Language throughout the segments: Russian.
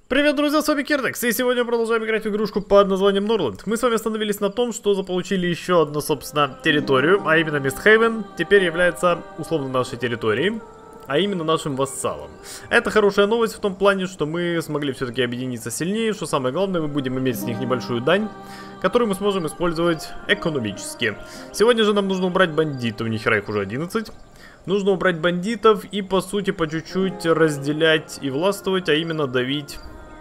Привет, друзья, с вами Кердекс, и сегодня продолжаем играть в игрушку под названием Норленд. Мы с вами остановились на том, что заполучили еще одну, собственно, территорию, а именно Мистхейвен, теперь является условно нашей территорией, а именно нашим вассалом. Это хорошая новость в том плане, что мы смогли все-таки объединиться сильнее, что самое главное, мы будем иметь с них небольшую дань, которую мы сможем использовать экономически. Сегодня же нам нужно убрать бандитов, нихера их уже 11. Нужно убрать бандитов и, по сути, по чуть-чуть разделять и властвовать, а именно давить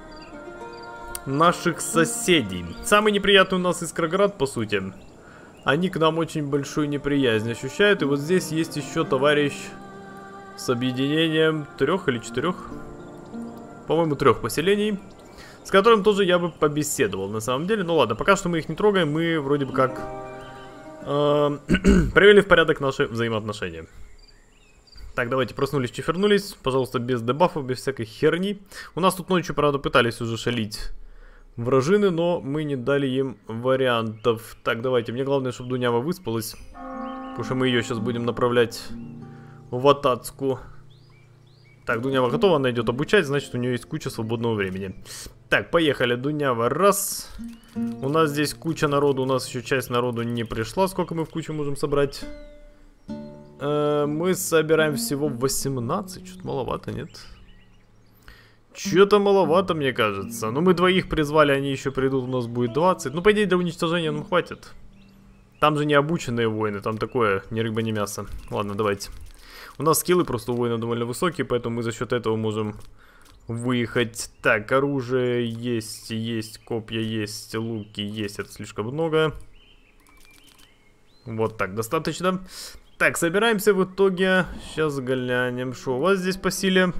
наших соседей. Самый неприятный у нас Искроград, по сути. Они к нам очень большую неприязнь ощущают. И вот здесь есть еще товарищ с объединением 3 или 4, по-моему, 3 поселений, с которым тоже я бы побеседовал на самом деле. Ну ладно, пока что мы их не трогаем. Мы вроде бы как привели в порядок наши взаимоотношения. Так, давайте, проснулись, чифернулись. Пожалуйста, без дебафов, без всякой херни. У нас тут ночью, правда, пытались уже шалить вражины, но мы не дали им вариантов. Так, давайте, мне главное, чтобы Дунява выспалась, потому что мы ее сейчас будем направлять в Атацку. Так, Дунява готова, она идет обучать, значит, у нее есть куча свободного времени. Так, поехали, Дунява, раз. У нас здесь куча народу, у нас еще часть народу не пришла. Сколько мы в кучу можем собрать? Мы собираем всего 18, что-то маловато, нет? Что-то маловато, мне кажется. Но мы двоих призвали, они еще придут, у нас будет 20. Ну, по идее, для уничтожения нам хватит. Там же не обученные воины, там такое, ни рыба, ни мясо. Ладно, давайте. У нас скиллы просто у воина довольно высокие, поэтому мы за счет этого можем выехать. Так, оружие есть, копья есть, луки есть, это слишком много. Вот так, достаточно. Так, собираемся в итоге. Сейчас глянем, что у вас здесь по силе.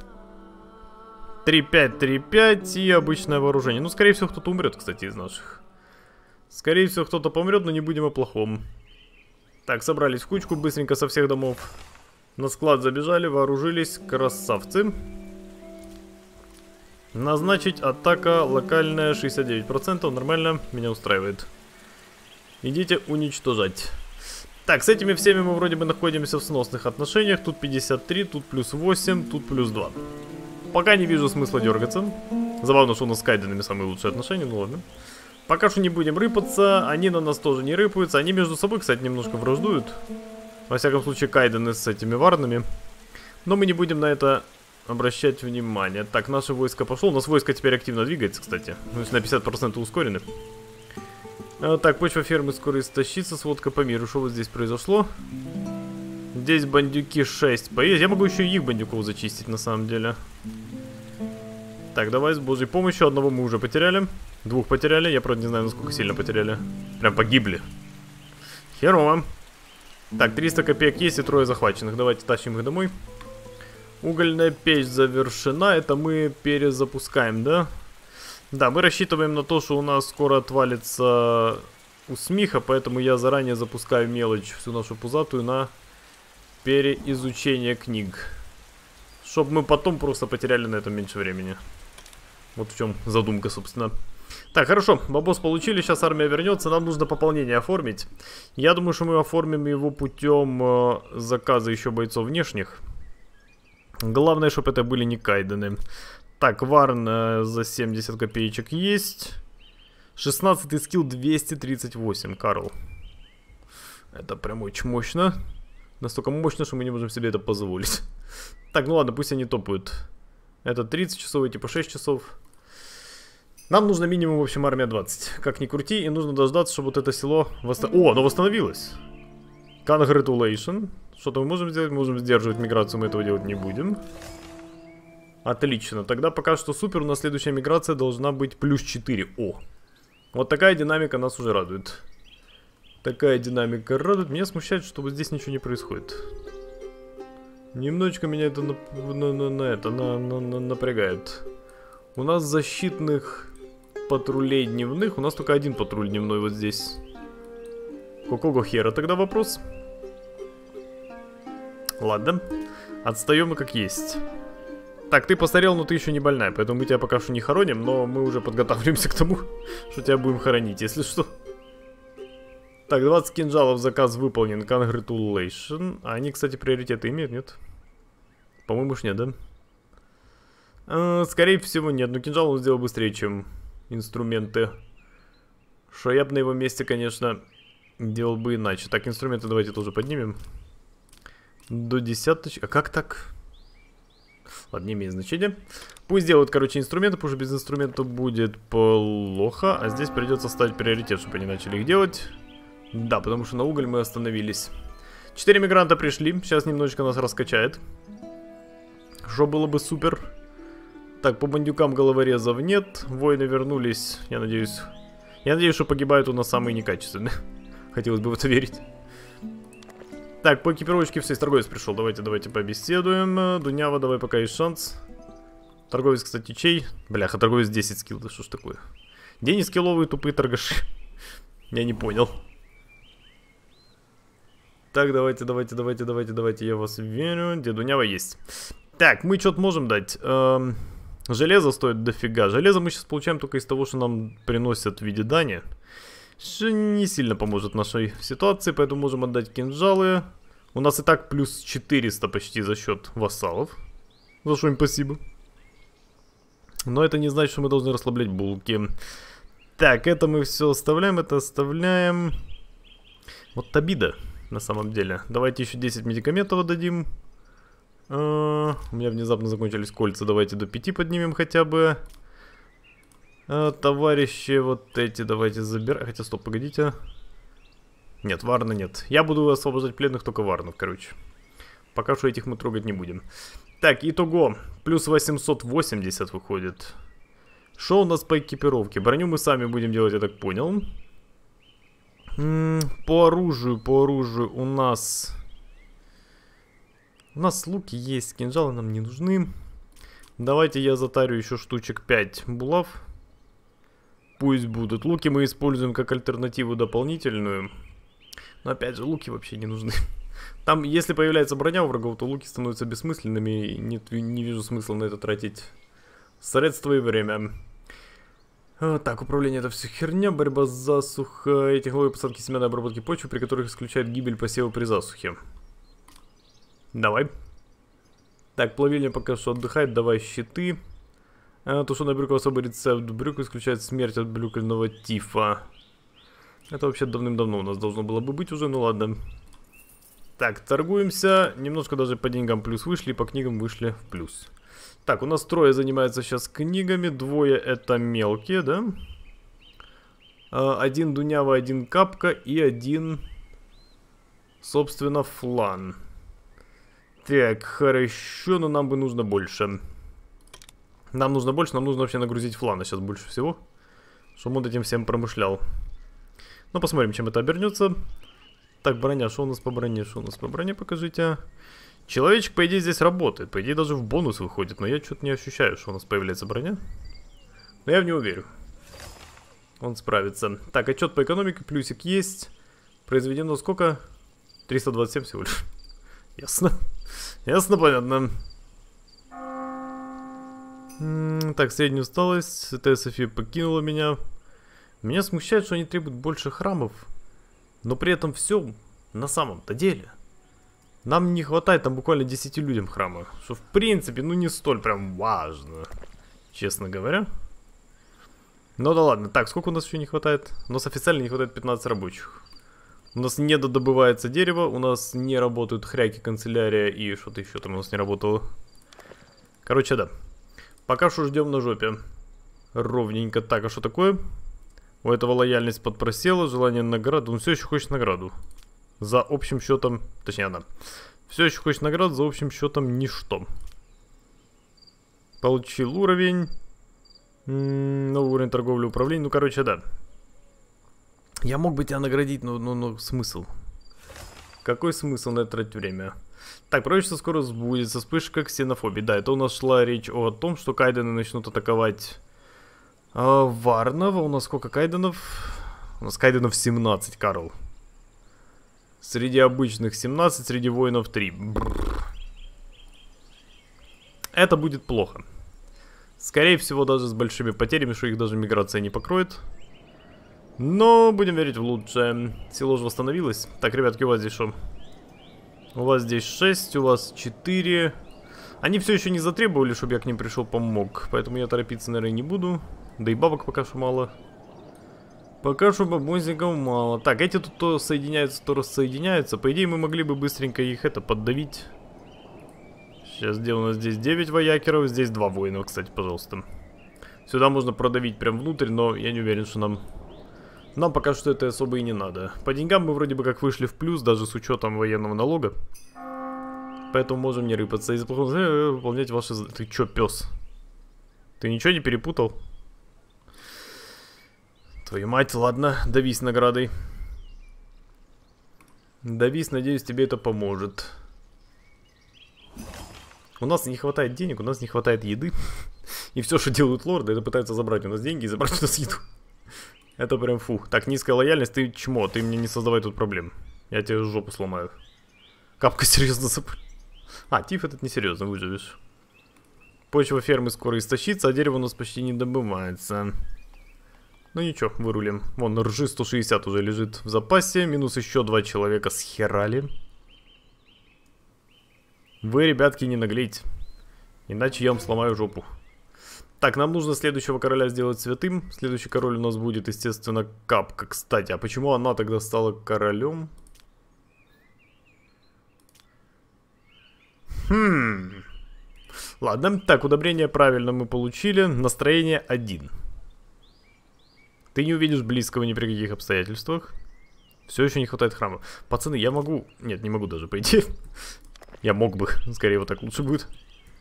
3-5, 3-5 и обычное вооружение. Ну, скорее всего, кто-то умрет, кстати, из наших. Скорее всего, кто-то помрет, но не будем о плохом. Так, собрались в кучку, быстренько со всех домов на склад забежали, вооружились. Красавцы. Назначить атака локальная 69%. Нормально, меня устраивает. Идите уничтожать. Так, с этими всеми мы вроде бы находимся в сносных отношениях. Тут 53, тут плюс 8, тут плюс 2. Пока не вижу смысла дергаться. Забавно, что у нас с Кайденами самые лучшие отношения, ну ладно. Пока что не будем рыпаться, они на нас тоже не рыпаются. Они между собой, кстати, немножко враждуют. Во всяком случае, Кайдены с этими варнами. Но мы не будем на это обращать внимание. Так, наше войско пошло. У нас войско теперь активно двигается, кстати. Ну, на 50% ускорены. Так, почва фермы скоро истощится, сводка по миру. Что вот здесь произошло? Здесь бандюки 6 поесть. Я могу еще и их бандюков зачистить, на самом деле. Так, давай с божьей помощью. Одного мы уже потеряли. 2 потеряли. Я, правда, не знаю, насколько сильно потеряли. Прям погибли. Херово. Так, 300 копеек есть и 3 захваченных. Давайте тащим их домой. Угольная печь завершена. Это мы перезапускаем, да? Да, мы рассчитываем на то, что у нас скоро отвалится усмиха, поэтому я заранее запускаю мелочь, всю нашу пузатую, на переизучение книг. Чтобы мы потом просто потеряли на этом меньше времени. Вот в чем задумка, собственно. Так, хорошо, бабос получили, сейчас армия вернется, нам нужно пополнение оформить. Я думаю, что мы оформим его путем заказа еще бойцов внешних. Главное, чтобы это были не Кайдены. Так, Варн за 70 копеечек есть. 16-й скилл 238, Карл. Это прям очень мощно. Настолько мощно, что мы не можем себе это позволить. Так, ну ладно, пусть они топают. Это 30 часов, эти по 6 часов. Нам нужно минимум, в общем, армия 20. Как ни крути, и нужно дождаться, чтобы вот это село восстановилось. О, оно восстановилось. Congratulations. Что-то мы можем сделать, мы можем сдерживать миграцию, мы этого делать не будем. Отлично, тогда пока что супер, у нас следующая миграция должна быть плюс 4. О, вот такая динамика нас уже радует. Такая динамика радует. Меня смущает, что вот здесь ничего не происходит. Немножечко меня это напрягает. У нас защитных патрулей дневных, у нас только один патруль дневной вот здесь. Какого хера тогда вопрос? Ладно, отстаем мы как есть. Так, ты постарел, но ты еще не больная, поэтому мы тебя пока что не хороним, но мы уже подготавливаемся к тому, что тебя будем хоронить, если что. Так, 20 кинжалов, заказ выполнен, congratulations. А они, кстати, приоритеты имеют, нет? По-моему, уж нет, да? Скорее всего, нет. Но кинжал он сделал быстрее, чем инструменты. Что я бы на его месте, конечно, делал бы иначе. Так, инструменты давайте тоже поднимем. До десяточки. А как так? Ладно, не имеет значения. Пусть делают, короче, инструменты, потому что без инструментов будет плохо. А здесь придется ставить приоритет, чтобы они начали их делать. Да, потому что на уголь мы остановились. 4 мигранта пришли. Сейчас немножечко нас раскачает. Что было бы супер. Так, по бандюкам головорезов нет. Воины вернулись, я надеюсь. Я надеюсь, что погибают у нас самые некачественные. Хотелось бы в это верить. Так, по экипировочке все, торговец пришел. Давайте побеседуем. Дунява, давай, пока есть шанс. Торговец, кстати, чей? Бляха, торговец 10 скилл, да что ж такое? День скилловые тупые торгаши. Я не понял. Так, давайте, я вас верю. Где Дунява есть. Так, мы что-то можем дать. Железо стоит дофига. Железо мы сейчас получаем только из того, что нам приносят в виде дани. Что не сильно поможет нашей ситуации, поэтому можем отдать кинжалы. У нас и так плюс 400 почти за счет вассалов. За что им спасибо. Но это не значит, что мы должны расслаблять булки. Так, это мы все оставляем, это оставляем. Вот обида, на самом деле. Давайте еще 10 медикаментов отдадим. У меня внезапно закончились кольца. Давайте до 5 поднимем хотя бы. Товарищи, вот эти давайте забираем. Хотя, стоп, погодите. Нет, Варна нет. Я буду освобождать пленных только Варнов, короче. Пока что этих мы трогать не будем. Так, итого. Плюс 880 выходит. Что у нас по экипировке? Броню мы сами будем делать, я так понял. По оружию у нас... У нас луки есть, кинжалы нам не нужны. Давайте я затарю еще штучек 5 булав. Пусть будут. Луки мы используем как альтернативу дополнительную. Но опять же, луки вообще не нужны. Там, если появляется броня у врагов, то луки становятся бессмысленными. И не вижу смысла на это тратить средства и время. Так, управление это все херня. Борьба с засухой. Технология посадки семян и обработки почвы, при которых исключает гибель посева при засухе. Давай. Так, плавильня пока что отдыхает. Давай щиты. Тушеная брюква особый рецепт. Брюква исключает смерть от брюквенного тифа. Это вообще давным-давно у нас должно было бы быть уже, ну ладно. Так, торгуемся. Немножко даже по деньгам плюс вышли, по книгам вышли в плюс. Так, у нас трое занимаются сейчас книгами. Двое это мелкие, да? Один Дунява, один Капка и один, собственно, Флан. Так, хорошо, но нам бы нужно больше. Нам нужно больше, нам нужно вообще нагрузить Флана сейчас больше всего. Чтобы он этим всем промышлял. Ну, посмотрим, чем это обернется. Так, броня, что у нас по броне? Что у нас по броне, покажите. Человечек, по идее, здесь работает. По идее, даже в бонус выходит. Но я что-то не ощущаю, что у нас появляется броня. Но я в него верю. Он справится. Так, отчет по экономике, плюсик есть. Произведено сколько? 327 всего лишь. Ясно. Ясно, понятно. Так, средняя усталость. Святая София покинула меня. Меня смущает, что они требуют больше храмов. Но при этом все на самом-то деле. Нам не хватает там буквально 10 людям храма. Что в принципе, ну не столь прям важно. Честно говоря. Ну да ладно. Так, сколько у нас еще не хватает? У нас официально не хватает 15 рабочих. У нас не додобывается дерево. У нас не работают хряки, канцелярия и что-то еще там у нас не работало. Короче, да. Пока что ждем на жопе. Ровненько. Так, а что такое? У этого лояльность подпросела, желание награды. Он все еще хочет награду. За общим счетом, точнее она. Все еще хочет награду, за общим счетом ничто. Получил уровень. Новый уровень торговли и управления. Ну, короче, да. Я мог бы тебя наградить, но смысл? Какой смысл на это тратить время? Так, правительство скоро сбудется. Вспышка ксенофобии. Да, это у нас шла речь о том, что кайдены начнут атаковать Варнов. У нас сколько кайденов? У нас кайденов 17, Карл. Среди обычных 17, среди воинов 3. Бррр. Это будет плохо. Скорее всего, даже с большими потерями, что их даже миграция не покроет. Но будем верить в лучшее. Село же восстановилось. Так, ребятки, у вас здесь что? У вас здесь 6, у вас 4. Они все еще не затребовали, чтобы я к ним пришел, помог. Поэтому я торопиться, наверное, не буду. Да и бабок пока что мало. Пока что бабосиков мало. Так, эти тут то соединяются, то рассоединяются. По идее, мы могли бы быстренько их поддавить. Сейчас, где у нас здесь 9 воякеров, здесь 2 воина, кстати, пожалуйста. Сюда можно продавить прям внутрь, но я не уверен, что нам пока что это особо и не надо. По деньгам мы вроде бы как вышли в плюс, даже с учетом военного налога. Поэтому можем не рыпаться и выполнять ваши... Ты чё, пес? Ты ничего не перепутал? Твою мать, ладно, давись наградой. Давись, надеюсь, тебе это поможет. У нас не хватает денег, у нас не хватает еды. И все, что делают лорды, это пытаются забрать у нас деньги и забрать у нас еду. Это прям фу. Так, низкая лояльность, ты чмо, ты мне не создавай тут проблем. Я тебе жопу сломаю. Капка серьезно забыл. А, тиф этот несерьезно, выживешь. Почва фермы скоро истощится, а дерево у нас почти не добывается. Ну ничего, вырулим. Вон, ржи 160 уже лежит в запасе. Минус еще 2 человека схерали. Вы, ребятки, не наглейте. Иначе я вам сломаю жопу. Так, нам нужно следующего короля сделать святым. Следующий король у нас будет, естественно, Капка. Кстати, а почему она тогда стала королем? Ладно, так, удобрение правильно мы получили. Настроение 1. Ты не увидишь близкого ни при каких обстоятельствах. Все еще не хватает храма. Пацаны, я могу... Нет, не могу даже пойти. Я мог бы. Скорее, вот так лучше будет.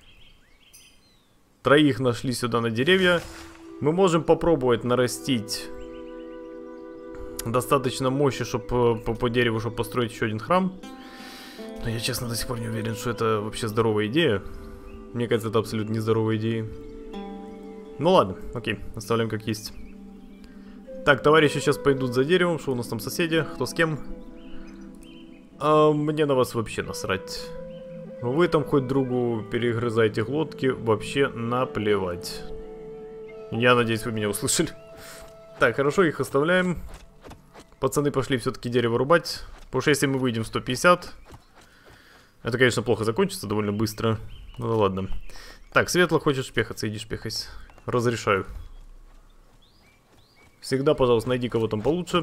3 нашли сюда на деревья. Мы можем попробовать нарастить достаточно мощи, чтобы по дереву, чтобы построить еще один храм. Но я, честно, до сих пор не уверен, что это вообще здоровая идея. Мне кажется, это абсолютно нездоровая идея. Ну ладно, окей, оставляем как есть. Так, товарищи сейчас пойдут за деревом. Что у нас там соседи? Кто с кем? Мне на вас вообще насрать. Вы там хоть другу перегрызаете глотки, вообще наплевать. Я надеюсь, вы меня услышали. Так, хорошо, их оставляем. Пацаны пошли все-таки дерево рубать. Потому что если мы выйдем в 150, это, конечно, плохо закончится довольно быстро. Ну да ладно. Так, Светло, хочешь шпехаться, иди шпехайся. Разрешаю. Всегда, пожалуйста, найди кого там получше.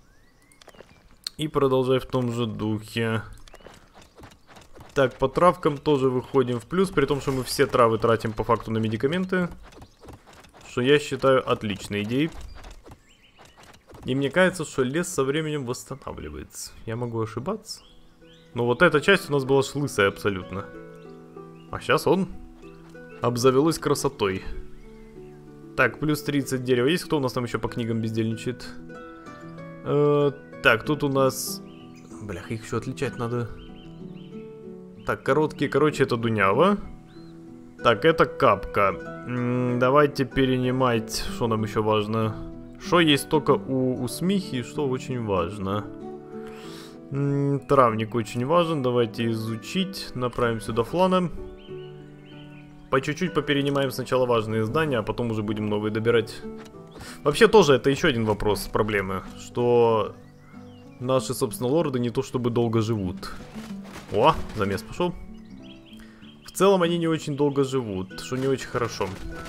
И продолжай в том же духе. Так, по травкам тоже выходим в плюс, при том, что мы все травы тратим по факту на медикаменты. Что я считаю отличной идеей. И мне кажется, что лес со временем восстанавливается. Я могу ошибаться. Но вот эта часть у нас была шлысая абсолютно. А сейчас он обзавелась красотой. Так, плюс 30 дерева. Есть кто у нас там еще по книгам бездельничает? Так, тут у нас... Блях, их еще отличать надо. Так, короткие, короче, это Дунява. Так, это Капка. Давайте перенимать, что нам еще важно. Что есть только у Смихи, что очень важно. Травник очень важен, давайте изучить. Направим сюда флана. По чуть-чуть поперенимаем сначала важные здания, а потом уже будем новые добирать. Вообще тоже это еще один вопрос проблемы. Что наши, собственно, лорды не то чтобы долго живут. О, замес пошел. В целом они не очень долго живут, что не очень хорошо.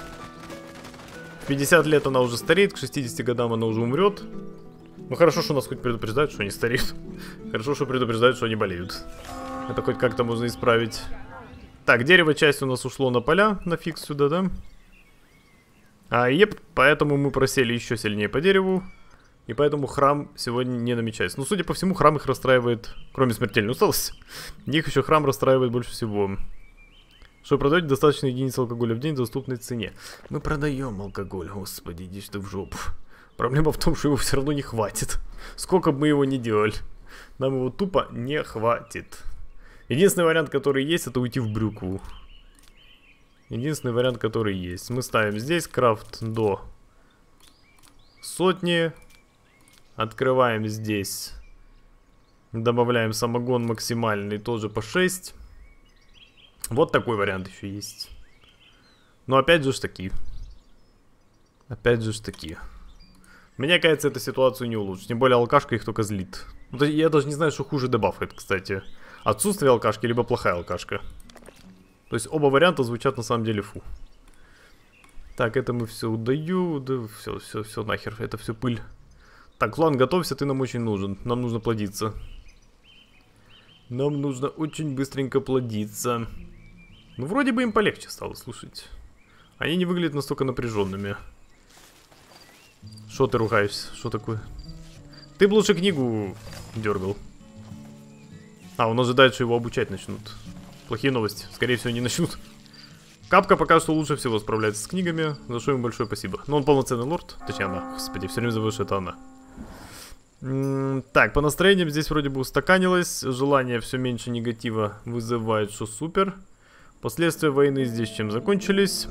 В 50 лет она уже стареет, к 60 годам она уже умрет. Ну хорошо, что нас хоть предупреждают, что они стареют. Хорошо, что предупреждают, что они болеют. Это хоть как-то можно исправить. Так, дерево часть у нас ушло на поля, на фикс сюда, да? Еп, поэтому мы просели еще сильнее по дереву. И поэтому храм сегодня не намечается. Ну, судя по всему, храм их расстраивает, кроме смертельной усталости. Их еще храм расстраивает больше всего. Что продаете достаточно единиц алкоголя в день в доступной цене. Мы продаем алкоголь, господи, иди ты в жопу. Проблема в том, что его все равно не хватит. Сколько бы мы его ни делали. Нам его тупо не хватит. Единственный вариант, который есть, это уйти в брюкву. Единственный вариант, который есть. Мы ставим здесь крафт до 100. Открываем здесь. Добавляем самогон максимальный тоже по 6. Вот такой вариант еще есть. Но опять же таки. Опять же таки. Мне кажется, эта ситуацию не улучшит. Тем более алкашка их только злит. Я даже не знаю, что хуже дебафает, кстати. Отсутствие алкашки, либо плохая алкашка. То есть оба варианта звучат на самом деле фу. Так, это мы все удаю. Да, все нахер, это все пыль. Так, Флан, готовься, ты нам очень нужен. Нам нужно плодиться. Нам нужно очень быстренько плодиться. Ну, вроде бы им полегче стало, слушать. Они не выглядят настолько напряженными. Что ты ругаешься? Что такое? Ты бы лучше книгу дергал. А, он ожидает, что его обучать начнут. Плохие новости. Скорее всего, не начнут. Капка пока что лучше всего справляется с книгами, за что ему большое спасибо. Но он полноценный лорд. Точнее, она. Господи, все время забываю, что это она. Так, по настроениям здесь вроде бы устаканилось. Желание все меньше негатива вызывает, что супер. Последствия войны здесь чем закончились.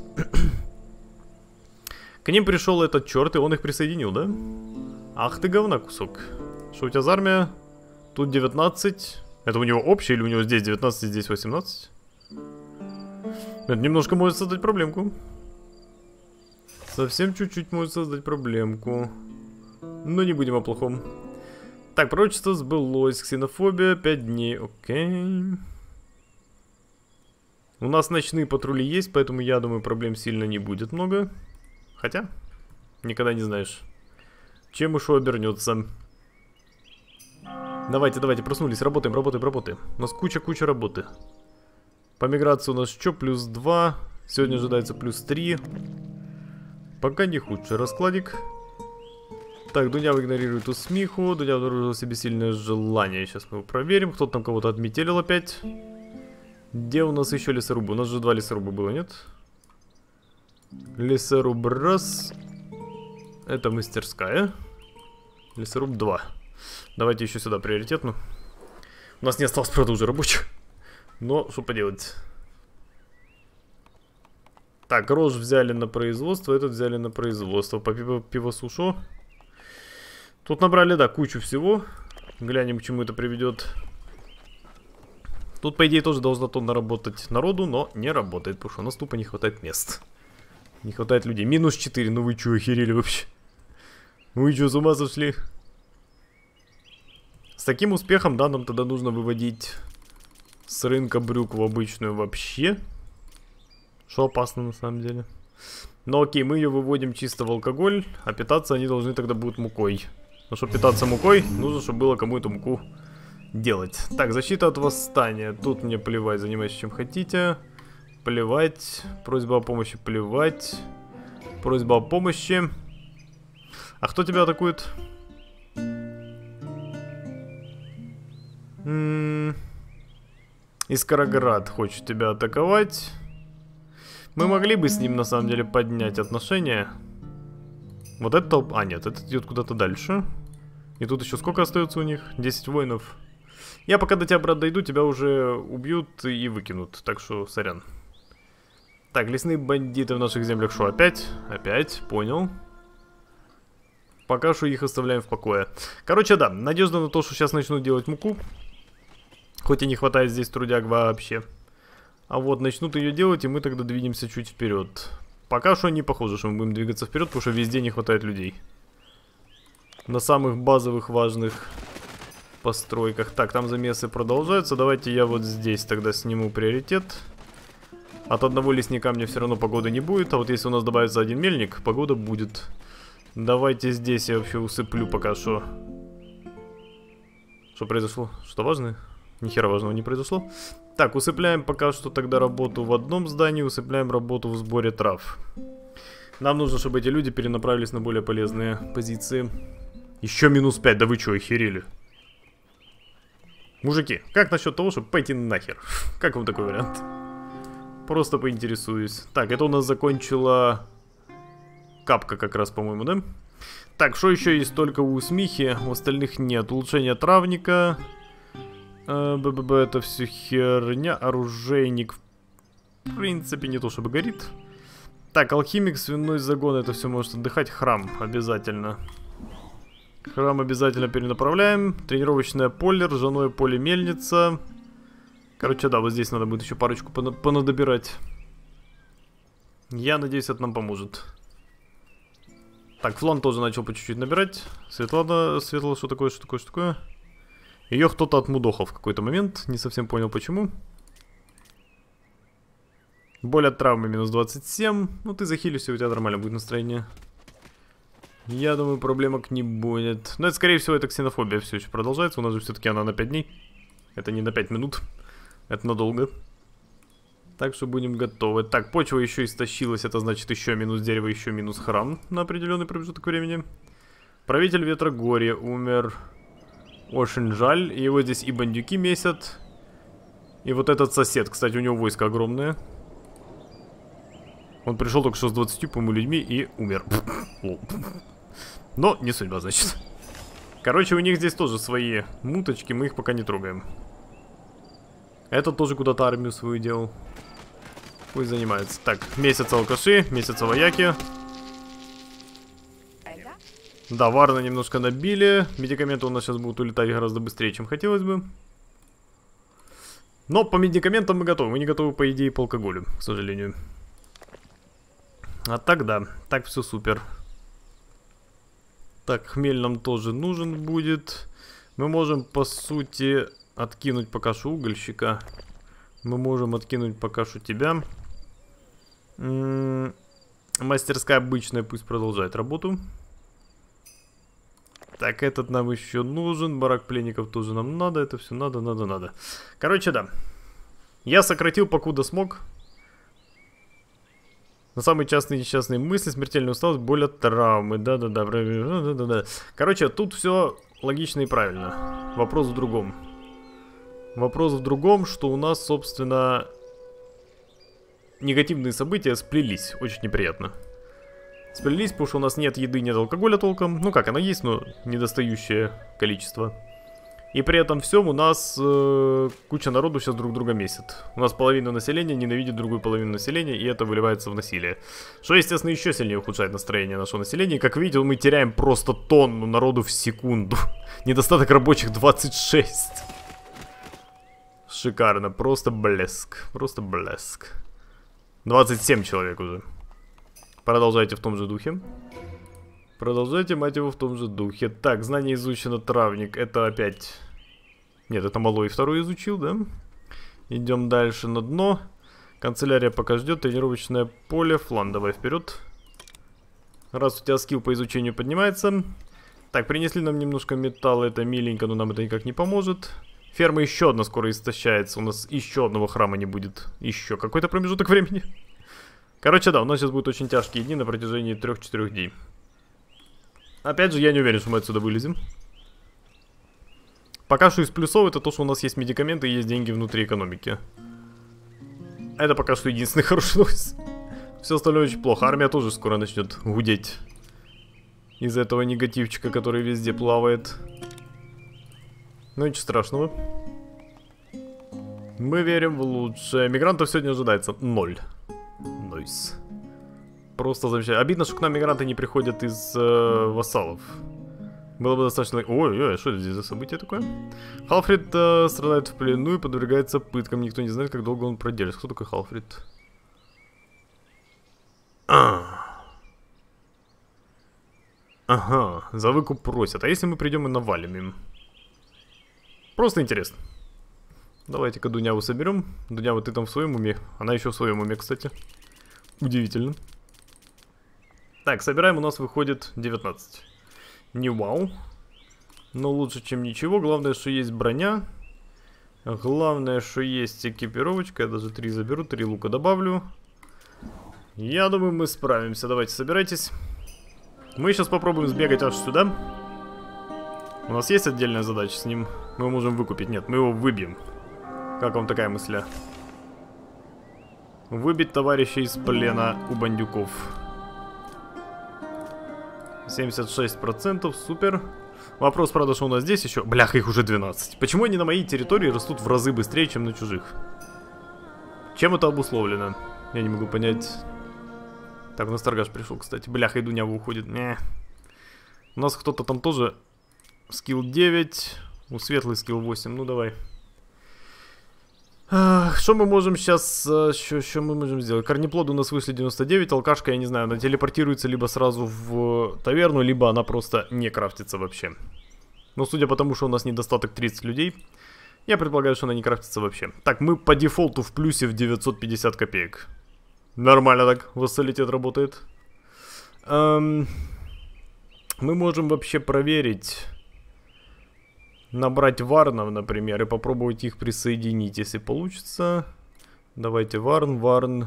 К ним пришел этот черт, и он их присоединил, да? Ах ты говна кусок. Что у тебя за армия? Тут 19. Это у него общее или у него здесь 19, здесь 18? Это немножко может создать проблемку. Совсем чуть-чуть может создать проблемку. Но не будем о плохом. Так, пророчество сбылось. Ксенофобия 5 дней. Окей. У нас ночные патрули есть, поэтому я думаю, проблем сильно не будет много. Хотя, никогда не знаешь, чем и что обернется. Давайте, проснулись, работаем. У нас куча работы. По миграции у нас что? Плюс 2. Сегодня ожидается плюс 3. Пока не худший раскладик. Так, Дуня игнорирует усмиху. Дуня обнаружила себе сильное желание. Сейчас мы его проверим. Кто-то там кого-то отметелил опять. Где у нас еще лесорубы? У нас же 2 лесоруба было, нет? Лесоруб раз. Это мастерская. Лесоруб 2. Давайте еще сюда приоритетно. У нас не осталось, правда, уже рабочих. Но, что поделать. Так, рожь взяли на производство, этот взяли на производство. По пивосушу. Тут набрали, да, кучу всего. Глянем, к чему это приведет. Тут, по идее, тоже должно тонна работать народу, но не работает, потому что у нас тупо не хватает мест. Не хватает людей. Минус 4, ну вы чё, охерели вообще? Вы чё, с ума сошли? С таким успехом, да, нам тогда нужно выводить с рынка брюк в обычную вообще. Что опасно на самом деле. Но окей, мы ее выводим чисто в алкоголь, а питаться они должны тогда будут мукой. Но чтобы питаться мукой, нужно, чтобы было кому эту муку делать. Так, защита от восстания. Тут мне плевать, занимайтесь чем хотите. Плевать. Просьба о помощи, плевать. Просьба о помощи. А кто тебя атакует? Искороград хочет тебя атаковать. Мы могли бы с ним на самом деле поднять отношения. Вот это толпа. А, нет, это идет куда-то дальше. И тут еще сколько остается у них? 10 воинов. Я пока до тебя, брат, дойду, тебя уже убьют и выкинут. Так что, сорян. Так, лесные бандиты в наших землях что, опять? Опять, понял. Пока что их оставляем в покое. Короче, да, надежда на то, что сейчас начнут делать муку. Хоть и не хватает здесь трудяг вообще. А вот начнут ее делать, и мы тогда двинемся чуть вперед. Пока что не похоже, что мы будем двигаться вперед, потому что везде не хватает людей. На самых базовых важных постройках. Так, там замесы продолжаются. Давайте я вот здесь тогда сниму приоритет. От одного лесника мне все равно погоды не будет. А вот если у нас добавится один мельник, погода будет. Давайте здесь я вообще усыплю пока что. Что произошло? Что важное? Ни хера важного не произошло. Так, усыпляем пока что тогда работу в одном здании. Усыпляем работу в сборе трав. Нам нужно, чтобы эти люди перенаправились на более полезные позиции. Еще минус 5. Да вы что, охерели? Мужики, как насчет того, чтобы пойти нахер? Как вам такой вариант? Просто поинтересуюсь. Так, это у нас закончила капка как раз, по-моему, да? Так, что еще есть только у Смихи? У остальных нет. Улучшение травника. БББ, это все херня. Оружейник, в принципе, не то чтобы горит. Так, алхимик, свиной загон, это все может отдыхать. Храм обязательно. Храм обязательно перенаправляем. Тренировочное поле, ржаное поле, мельница. Короче, да, вот здесь надо будет еще парочку понадобирать. Я надеюсь, это нам поможет. Так, Флан тоже начал по чуть-чуть набирать. Светлана, что такое? Ее кто-то отмудохал в какой-то момент. Не совсем понял, почему. Боль от травмы минус 27. Ну, ты захилишься, у тебя нормально будет настроение. Я думаю, проблемок не будет. Но это, скорее всего, это ксенофобия все еще продолжается. У нас же все-таки она на 5 дней. Это не на 5 минут. Это надолго. Так что будем готовы. Так, почва еще истощилась. Это значит еще минус дерево, еще минус храм на определенный промежуток времени. Правитель Ветрогорья умер. Очень жаль. И его здесь и бандюки месят. И вот этот сосед. Кстати, у него войско огромное. Он пришел только что с 20, по-моему, людьми и умер. Но не судьба, значит. Короче, у них здесь тоже свои муточки. Мы их пока не трогаем. Этот тоже куда-то армию свою делал. Пусть занимается. Так, месяц алкаши, месяц вояки. Да, Варна немножко набили. Медикаменты у нас сейчас будут улетать гораздо быстрее, чем хотелось бы. Но по медикаментам мы готовы. Мы не готовы, по идее, по алкоголю, к сожалению. А так да, так все супер. Так, хмель нам тоже нужен будет. Мы можем, по сути, откинуть пока что угольщика. Мы можем откинуть пока что тебя. Мастерская обычная пусть продолжает работу. Так, этот нам еще нужен. Барак пленников тоже нам надо. Это все надо. Короче, да. Я сократил, покуда смог. На самые частые несчастные мысли, смертельная усталость, боль от травмы. Да. Короче, тут все логично и правильно. Вопрос в другом. Вопрос в другом, что у нас, собственно, негативные события сплелись. Очень неприятно. Сплелись, потому что у нас нет еды, нет алкоголя толком. Ну как, она есть, но недостающее количество. И при этом всем у нас куча народу сейчас друг друга месит. У нас половина населения ненавидит другую половину населения, и это выливается в насилие. Что, естественно, еще сильнее ухудшает настроение нашего населения. И, как видите, мы теряем просто тонну народу в секунду. Недостаток рабочих 26. Шикарно, просто блеск. Просто блеск. 27 человек уже. Продолжайте в том же духе. Продолжайте, мать его, в том же духе. Так, знание изучено, травник. Это опять... Нет, это малой второй изучил, да? Идем дальше на дно. Канцелярия пока ждет. Тренировочное поле. Флан, давай вперед. Раз у тебя скилл по изучению поднимается. Так, принесли нам немножко металла. Это миленько, но нам это никак не поможет. Ферма еще одна скоро истощается. У нас еще одного храма не будет. Еще какой-то промежуток времени. Короче, да, у нас сейчас будут очень тяжкие дни на протяжении 3-4 дней. Опять же, я не уверен, что мы отсюда вылезем. Пока что из плюсов это то, что у нас есть медикаменты и есть деньги внутри экономики. Это пока что единственный хороший новость. Все остальное очень плохо. Армия тоже скоро начнет гудеть. Из-за этого негативчика, который везде плавает. Ну ничего страшного. Мы верим в лучшее. Мигрантов сегодня ожидается 0. Нойс. Просто замечательно. Обидно, что к нам мигранты не приходят из вассалов. Было бы достаточно... Ой, что это здесь за событие такое? Халфрид страдает в плену и подвергается пыткам. Никто не знает, как долго он продержится. Кто такой Халфрид? Ага, за выкуп просят. А если мы придем и навалим им? Просто интересно. Давайте-ка Дуняву соберем. Дунява, ты там в своем уме? Она еще в своем уме, кстати. Удивительно. Так, собираем, у нас выходит 19. Не вау. Но лучше, чем ничего. Главное, что есть броня. Главное, что есть экипировочка. Я даже 3 заберу, 3 лука добавлю. Я думаю, мы справимся. Давайте, собирайтесь. Мы сейчас попробуем сбегать аж сюда. У нас есть отдельная задача с ним. Мы его можем выкупить. Нет, мы его выбьем. Как вам такая мысля? Выбить товарища из плена у бандюков. 76%, супер. Вопрос, правда, что у нас здесь еще... Блях, их уже 12. Почему они на моей территории растут в разы быстрее, чем на чужих? Чем это обусловлено? Я не могу понять. Так, у нас торгаш пришел, кстати. Бляха, и Дунява уходит. У нас кто-то там тоже... Скилл 9. У Светлый скилл 8. Ну, давай. Что мы можем сейчас... Что мы можем сделать? Корнеплоды у нас вышли 99. Алкашка, я не знаю, она телепортируется либо сразу в таверну, либо она просто не крафтится вообще. Но судя по тому, что у нас недостаток 30 людей, я предполагаю, что она не крафтится вообще. Так, мы по дефолту в плюсе в 950 копеек. Нормально так, вассалитет работает. Мы можем вообще проверить, набрать варнов, например, и попробовать их присоединить, если получится. Давайте варн.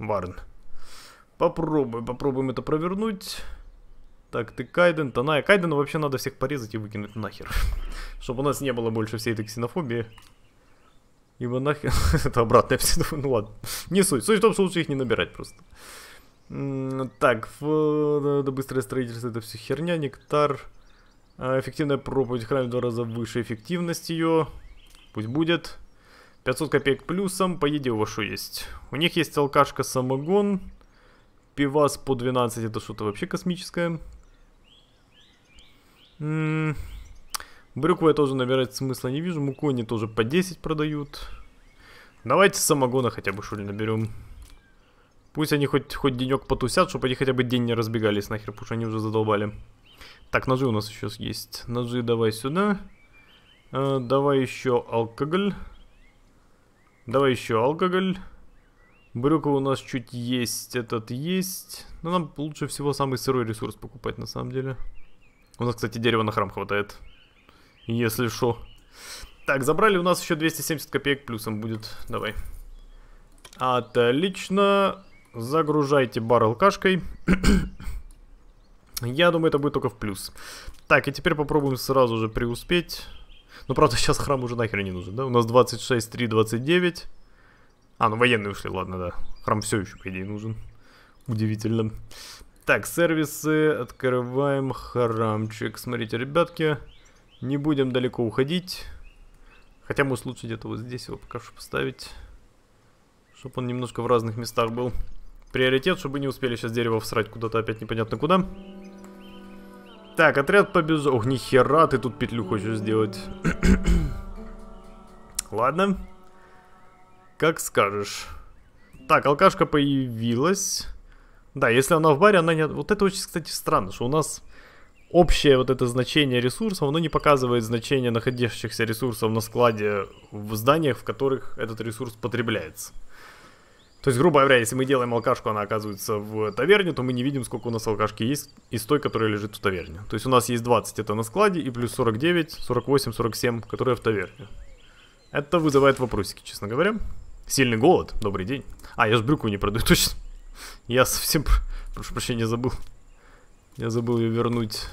Попробуем это провернуть. Так, ты Кайден, Таная. Кайдена вообще надо всех порезать и выкинуть нахер. Чтобы у нас не было больше всей этой ксенофобии. Ибо нахер... это обратная ксенофобия. Ну ладно. Не суть. Суть в том, что лучше их не набирать просто. Так, быстрое строительство, это все херня. Нектар. Эффективная проповедь в храме в 2 раза выше. Эффективность ее. Пусть будет. 500 копеек плюсом. По еде у вас что есть? У них есть алкашка, самогон. Пивас по 12. Это что-то вообще космическое. Брюкву я тоже набирать смысла не вижу. Муку они тоже по 10 продают. Давайте самогона хотя бы что ли наберем. Пусть они хоть денек потусят, чтобы они хотя бы день не разбегались нахер, потому что они уже задолбали. Так, ножи у нас еще есть. Ножи давай сюда. Давай еще алкоголь. Брюква у нас чуть есть, этот есть. Но нам лучше всего самый сырой ресурс покупать на самом деле. У нас, кстати, дерева на храм хватает. Если шо. Так, забрали, у нас еще 270 копеек плюсом будет. Давай. Отлично. Загружайте бар алкашкой. Я думаю, это будет только в плюс. Так, и теперь попробуем сразу же преуспеть. Ну, правда, сейчас храм уже нахер не нужен, да? У нас 26, 3, 29. Ну военные ушли, ладно, да. Храм все еще, по идее, нужен. Удивительно. Так, сервисы. Открываем храмчик. Смотрите, ребятки. Не будем далеко уходить. Хотя, может, лучше где-то вот здесь его пока что поставить. Чтобы он немножко в разных местах был. Приоритет, чтобы не успели сейчас дерево всрать куда-то опять непонятно куда. Так, отряд побежал. Ох, нихера ты тут петлю хочешь сделать. Ладно. Как скажешь. Так, алкашка появилась. Да, если она в баре, она не... Вот это очень, кстати, странно, что у нас общее вот это значение ресурсов, оно не показывает значение находящихся ресурсов на складе в зданиях, в которых этот ресурс потребляется. То есть, грубо говоря, если мы делаем алкашку, она оказывается в таверне, то мы не видим, сколько у нас алкашки есть из той, которая лежит в таверне. То есть у нас есть 20, это на складе, и плюс 49, 48, 47, которые в таверне. Это вызывает вопросики, честно говоря. Сильный голод, добрый день. Я же брюкву не продаю, точно. Я совсем, прошу прощения, забыл. Я забыл ее вернуть.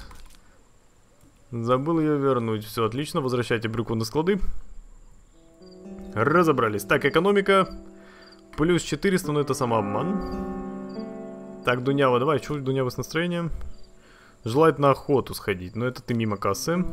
Все, отлично, возвращайте брюкву на склады. Разобрались. Так, экономика. Плюс 400, но это самообман. Так, Дунява, давай, что у Дунявы с настроением? Желает на охоту сходить, но это ты мимо кассы.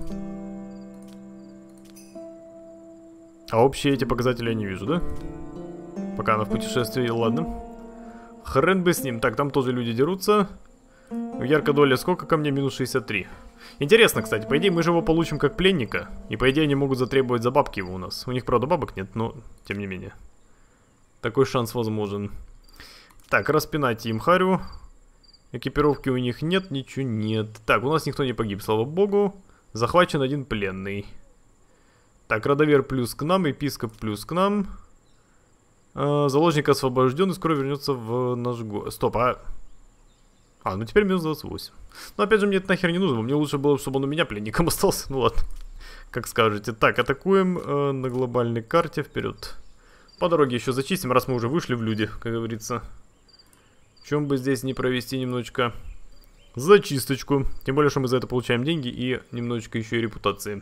А общие эти показатели я не вижу, да? Пока она в путешествии, ладно. Хрен бы с ним. Так, там тоже люди дерутся. Ярко доля сколько ко мне? Минус 63. Интересно, кстати, по идее мы же его получим как пленника. И по идее они могут затребовать за бабки его у нас. У них, правда, бабок нет, но тем не менее. Такой шанс возможен. Так, распинайте им харю. Экипировки у них нет, ничего нет. Так, у нас никто не погиб, слава богу. Захвачен один пленный. Так, родовер плюс к нам, епископ плюс к нам. Заложник освобожден и скоро вернется в наш город. Стоп, ну теперь минус 28. Но опять же мне это нахер не нужно. Мне лучше было, чтобы он у меня пленником остался. Ну ладно, как скажете. Так, атакуем на глобальной карте, вперед. По дороге еще зачистим, раз мы уже вышли в люди, как говорится. Чем бы здесь не провести немножечко зачисточку. Тем более, что мы за это получаем деньги и немножечко еще и репутации.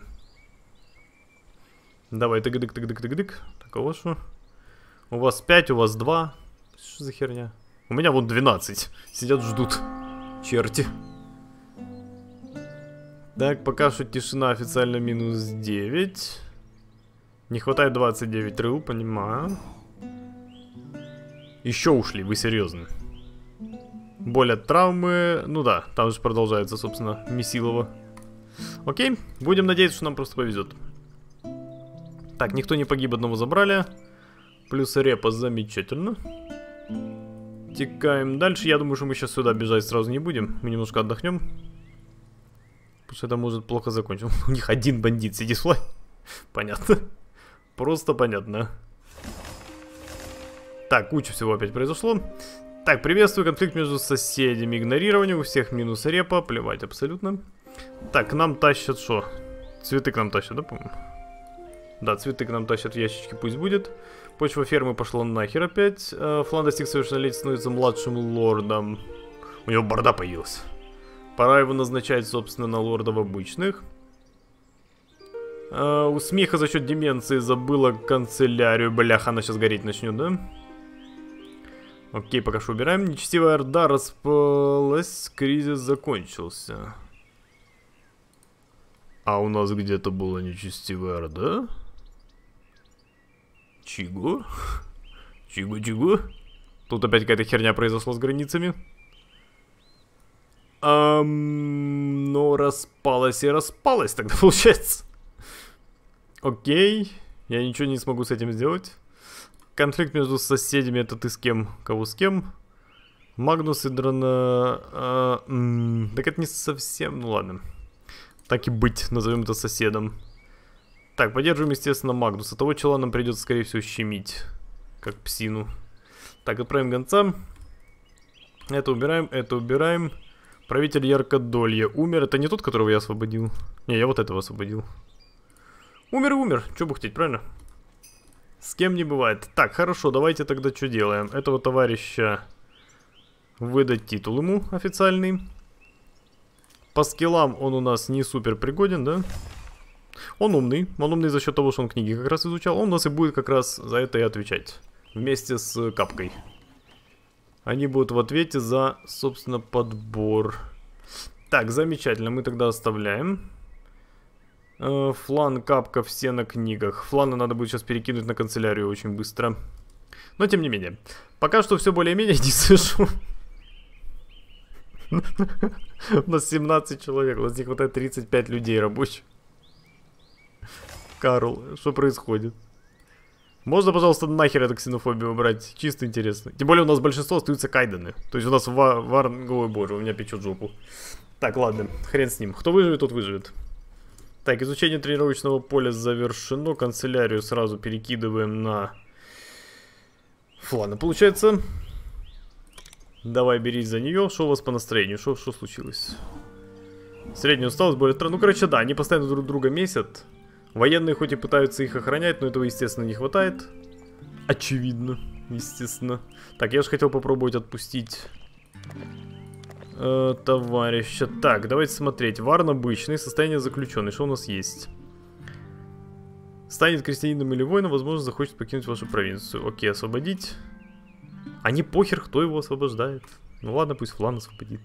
Давай, тык-дык. Так, а у вас что? У вас 5, у вас 2. Что за херня? У меня вон 12. Сидят, ждут. Черти. Так, пока что тишина официально минус 9. Не хватает 29 рыл, понимаю. Еще ушли, вы серьезно? Боль от травмы. Ну да, там же продолжается, собственно, Месилово. Окей, будем надеяться, что нам просто повезет. Так, никто не погиб, одного забрали. Плюс репа, замечательно. Текаем дальше. Я думаю, что мы сейчас сюда бежать сразу не будем. Мы немножко отдохнем. Потому что это может плохо закончиться. У них один бандит сидит. Понятно. Просто понятно. Так, куча всего опять произошло. Так, приветствую, конфликт между соседями. Игнорирование, у всех минус репа. Плевать абсолютно. Так, к нам тащат что? Цветы к нам тащат, да, по-моему? Да, цветы к нам тащат в ящички, пусть будет. Почва фермы пошла нахер опять. Флан достиг совершеннолетия, становится младшим лордом. У него борода появилась. Пора его назначать, собственно, на лордов обычных. У Смеха за счет деменции забыла канцелярию. Бляха, она сейчас гореть начнет, да? Окей, пока что убираем. Нечестивая орда распалась, кризис закончился. А у нас где-то была нечестивая орда? Чего? Чего? Тут опять какая-то херня произошла с границами. Но распалась и распалась тогда, получается. Окей, я ничего не смогу с этим сделать. Конфликт между соседями, это ты с кем? Кого с кем? Магнус и Драна... так это не совсем... Ну ладно. Так и быть, назовем это соседом. Так, поддерживаем, естественно, Магнуса. Того чела нам придется, скорее всего, щемить. Как псину. Так, отправим гонца. Это убираем, это убираем. Правитель Яркодолья умер. Это не тот, которого я освободил? Не, я вот этого освободил. Умер и умер. Че бухтеть, правильно? С кем не бывает. Так, хорошо, давайте тогда что делаем? Этого товарища выдать титул ему официальный. По скиллам он у нас не супер пригоден, да? Он умный. Он умный за счет того, что он книги как раз изучал. Он у нас и будет как раз за это и отвечать. Вместе с Капкой. Они будут в ответе за, собственно, подбор. Так, замечательно. Мы тогда оставляем. Флан, Капка, все на книгах. Флана надо будет сейчас перекинуть на канцелярию очень быстро. Но тем не менее. Пока что все более-менее, не слышу. У нас 17 человек, у нас не хватает 35 людей рабочих. Карл, что происходит? Можно, пожалуйста, нахер эту ксенофобию убрать? Чисто интересно. Тем более у нас большинство остаются кайданы. То есть у нас ой боже, у меня печет жопу. Так, ладно, хрен с ним. Кто выживет, тот выживет. Так, изучение тренировочного поля завершено. Канцелярию сразу перекидываем на Флана, получается. Давай, берись за нее. Что у вас по настроению? Что случилось? Средняя усталость, более... Ну, короче, да, они постоянно друг друга месят. Военные хоть и пытаются их охранять, но этого, естественно, не хватает. Очевидно, естественно. Так, я же хотел попробовать отпустить товарища. Так, давайте смотреть. Варн обычный, состояние заключенный. Что у нас есть? Станет крестьянином или воином, возможно, захочет покинуть вашу провинцию. Окей, освободить. А не похер, кто его освобождает. Ну ладно, пусть Флан освободит.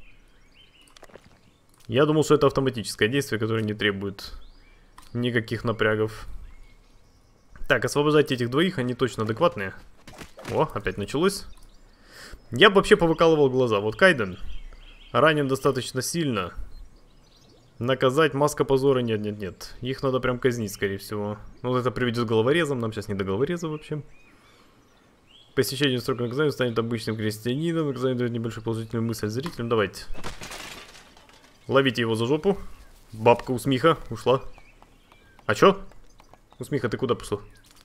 Я думал, что это автоматическое действие, которое не требует никаких напрягов. Так, освобождайте этих двоих, они точно адекватные. О, опять началось. Я бы вообще повыкалывал глаза. Вот Кайден ранен достаточно сильно. Наказать, маска позора, нет. Их надо прям казнить, скорее всего. Ну, вот это приведет к головорезам, нам сейчас не до головореза вообще. Посещение срока наказания станет обычным крестьянином. Наказание дает небольшую положительную мысль зрителям. Давайте. Ловите его за жопу. Бабка у Смиха ушла. А чё? Усмиха, ты куда пошел?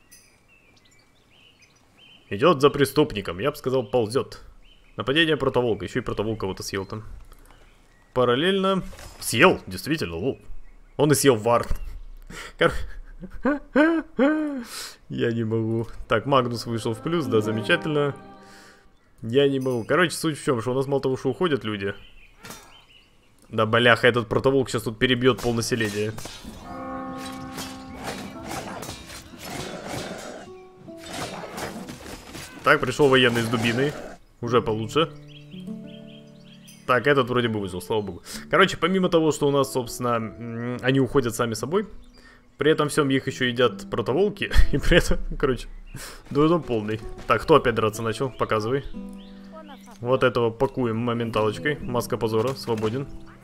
Идет за преступником, я бы сказал, ползет. Нападение протоволка, еще и протоволк кого-то съел там. Параллельно... Съел, действительно, лол. Он и съел Варн. Я не могу. Так, Магнус вышел в плюс, да, замечательно. Я не могу. Короче, суть в чем, что у нас мало того, что уходят люди. Да, бляха, этот протоволк сейчас тут перебьет полнаселение. Так, пришел военный с дубиной. Уже получше. Так, этот вроде бы выжил, слава богу. Короче, помимо того, что у нас, собственно, они уходят сами собой, при этом всем их еще едят протоволки. И при этом, короче, дуэдом полный. Так, кто опять драться начал? Показывай. Вот этого пакуем моменталочкой. Маска позора, свободен.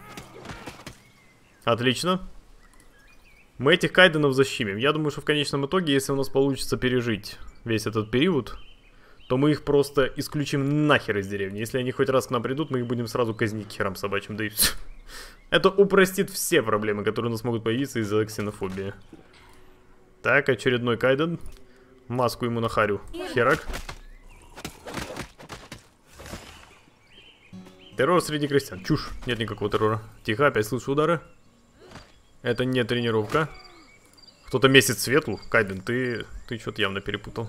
Отлично. Мы этих кайденов защемим. Я думаю, что в конечном итоге, если у нас получится пережить весь этот период, то мы их просто исключим нахер из деревни. Если они хоть раз к нам придут, мы их будем сразу казнить к херам собачьим, да и все. Это упростит все проблемы, которые у нас могут появиться из-за ксенофобии. Так, очередной кайден. Маску ему нахарю. Херак. Террор среди крестьян. Чушь. Нет никакого террора. Тихо, опять слышу удары. Это не тренировка. Кто-то месяц Светлу. Кайден, ты что-то явно перепутал.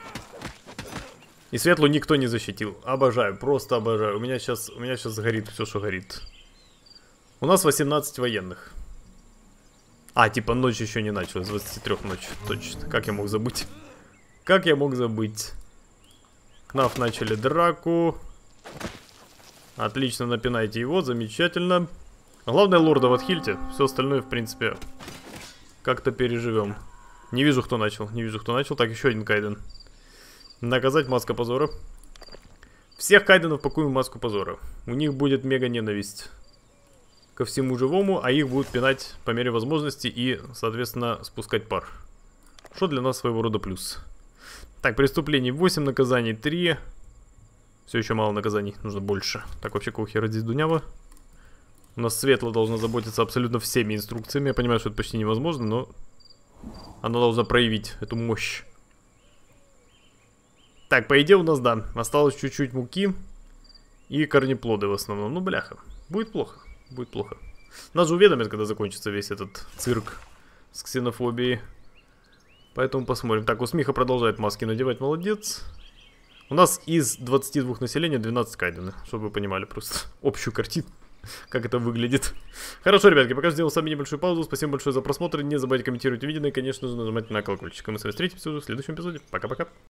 И Светлу никто не защитил. Обожаю, просто обожаю. У меня сейчас горит все, что горит. У нас 18 военных. А, типа ночь еще не началась. С 23 ночи. Точно. Как я мог забыть? Как я мог забыть? Кнаф начали драку. Отлично, напинайте его. Замечательно. Главное, лорда в отхильте. Все остальное, в принципе, как-то переживем. Не вижу, кто начал. Не вижу, кто начал. Так, еще один кайден. Наказать, маска позора. Всех кайденов пакуем в маску позора. У них будет мега ненависть ко всему живому, а их будут пинать по мере возможности и, соответственно, спускать пар. Что для нас своего рода плюс. Так, преступлений 8, наказаний 3. Все еще мало наказаний, нужно больше. Так, вообще, какого хера здесь Дунява? У нас Светло должна заботиться абсолютно всеми инструкциями. Я понимаю, что это почти невозможно, но она должна проявить эту мощь. Так, по идее у нас, да, осталось чуть-чуть муки и корнеплоды в основном. Ну, бляха, будет плохо, будет плохо. Нас же уведомят, когда закончится весь этот цирк с ксенофобией. Поэтому посмотрим. Так, Усмиха продолжает маски надевать, молодец. У нас из 22 населения 12 кайдены, чтобы вы понимали просто общую картину, как это выглядит. Хорошо, ребятки, пока сделал с вами небольшую паузу. Спасибо большое за просмотр. Не забывайте комментировать увиденное и, конечно же, нажимать на колокольчик. А мы с вами встретимся уже в следующем эпизоде. Пока-пока.